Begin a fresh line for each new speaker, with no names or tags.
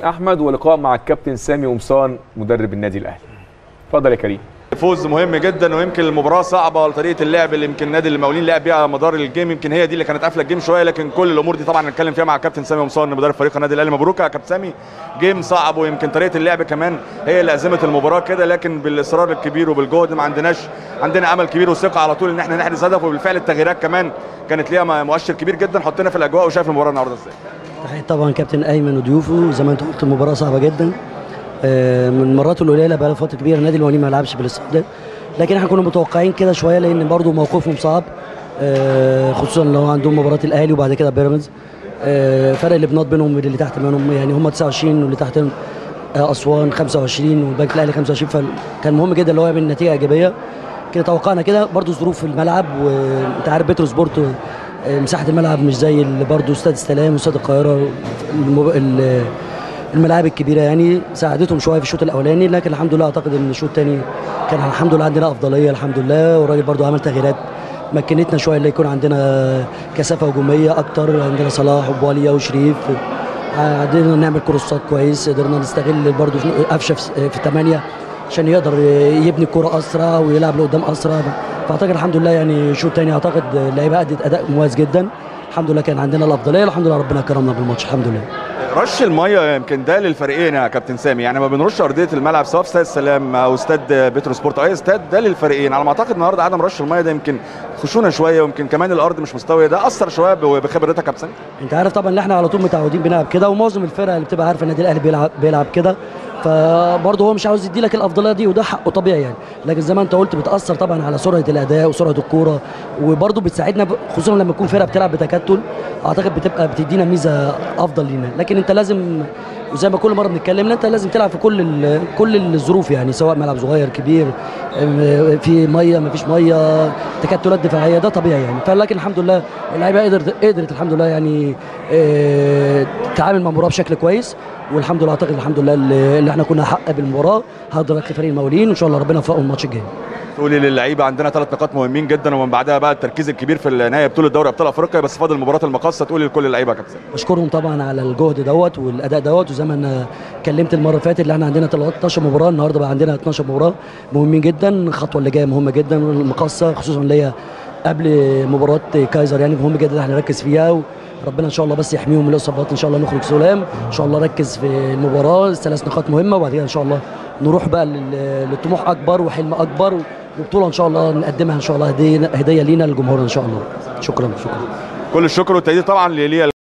احمد ولقاء مع الكابتن سامي قمصان مدرب النادي الاهلي. اتفضل يا كريم.
فوز مهم جدا، ويمكن المباراه صعبه لطريقه اللعب اللي يمكن نادي المقاولين لعب بيها على مدار الجيم، يمكن هي دي اللي كانت قافله الجيم شويه، لكن كل الامور دي طبعا هنتكلم فيها مع الكابتن سامي قمصان مدرب فريق النادي الاهلي. مبروك يا كابتن سامي، جيم صعب ويمكن طريقه اللعب كمان هي اللي ازمت المباراه كده، لكن بالاصرار الكبير وبالجهد ما عندنا امل كبير وثقه على طول ان احنا نحرز هدف، وبالفعل التغييرات كمان كانت ليها مؤشر كبير جدا حطينا في الاجواء. وشايف المباراه النهارده ازاي؟
تحية طبعا كابتن ايمن وضيوفه. زي ما انت قلت المباراه صعبه جدا، من المرات القليله بقى لها فتره كبيره النادي المقاولين ما لعبش بالاستاد ده، لكن احنا كنا متوقعين كده شويه لان برضو موقفهم صعب، خصوصا لو عندهم مباراه الاهلي وبعد كده بيراميدز. فرق الابناط بينهم واللي تحت منهم، يعني هم 29 واللي تحت اسوان 25 والبنك الاهلي 25، فكان مهم جدا اللي هو يعمل نتيجه ايجابيه كده. توقعنا كده برضو ظروف الملعب، وانت عارف بترو سبورت مساحه الملعب مش زي برضو استاد السلام واستاد القاهره، الملاعب الكبيره يعني ساعدتهم شويه في الشوط الاولاني، لكن الحمد لله اعتقد ان الشوط الثاني كان الحمد لله عندنا افضليه الحمد لله، والراجل برضو عمل تغييرات مكنتنا شويه اللي يكون عندنا كثافه هجوميه اكتر، عندنا صلاح وبواليا وشريف، قدرنا نعمل كروسات كويس، قدرنا نستغل برضو قفشه في 8 عشان يقدر يبني الكره اسرع ويلعب لقدام اسرع. فاعتقد الحمد لله يعني الشوط الثاني اعتقد اللعيبه ادت اداء مميز جدا، الحمد لله كان عندنا الافضليه، والحمد لله ربنا كرمنا بالماتش الحمد لله.
رش الميه يمكن ده للفريقين يا كابتن سامي، يعني ما بنرش ارضيه الملعب سواء في استاد السلام او استاد بترو سبورت او اي استاد، ده للفريقين. على ما اعتقد النهارده عدم رش الميه ده يمكن خشونه شويه، ويمكن كمان الارض مش مستويه، ده اثر شويه بخبرتك يا كابتن سامي.
انت عارف طبعا ان احنا على طول متعودين بنلعب كده، ومعظم الفرق اللي بتبقى عارفه النادي الاهلي بيلعب كده، فبرضه هو مش عاوز يدي لك الافضليه دي، وده حقه طبيعي يعني، لكن زي ما انت قلت بتاثر طبعا على سرعه الاداء وسرعه الكوره، وبرضه بتساعدنا خصوصا لما تكون فرقه بتلعب بتكتل، اعتقد بتبقى بتدينا ميزه افضل لينا. لكن انت لازم، وزي ما كل مره بنتكلم، انت لازم تلعب في كل الظروف، يعني سواء ملعب صغير كبير، في ميه ما فيش ميه، تكتلات دفاعيه، ده طبيعي يعني. فلكن الحمد لله اللعيبه قدرت الحمد لله يعني تتعامل مع المباراه بشكل كويس، والحمد لله اعتقد الحمد لله اللي احنا كنا حق بالمباراه هقدر اكل فريق المقاولين، وان شاء الله ربنا يوفقهم الماتش الجاي.
تقولي للعيبه عندنا 3 نقاط مهمين جدا، ومن بعدها بقى التركيز الكبير في النهايه بطوله دوري ابطال افريقيا، بس فاضل مباراه المقصه، تقولي لكل اللعيبه يا كابتن.
بشكرهم طبعا على الجهد دوت والاداء دوت، وزي ما انا اتكلمت المره اللي فاتت اللي احنا عندنا 13 مباراه، النهارده بقى عندنا 12 مباراه مهمين جدا، الخطوه اللي جايه مهمه جدا، المقصه خصوصا اللي هي قبل مباراه كايزر يعني مهم جدا احنا نركز فيها، وربنا ان شاء الله بس يحميهم من الاصابات، ان شاء الله نخرج سلام ان شاء الله. ركز في المباراه، 3 نقاط مهمه، وبعد كده ان شاء الله نروح بقى لطموح اكبر وحلم اكبر، وبطوله ان شاء الله نقدمها ان شاء الله هديه لينا للجمهور ان شاء الله. شكرا.
كل الشكر والتقدير طبعا لليا